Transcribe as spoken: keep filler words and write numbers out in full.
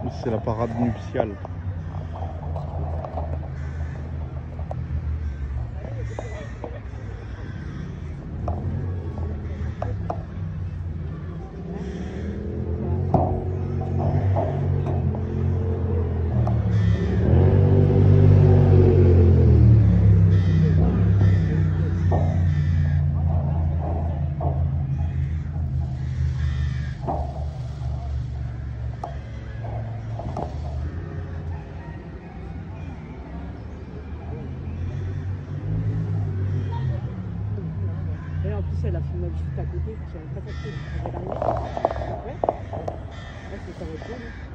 plus, c'est la parade nuptiale. Et en plus, elle a filmé juste à côté, j'avais pas capté. Ouais, ouais, c'est ça.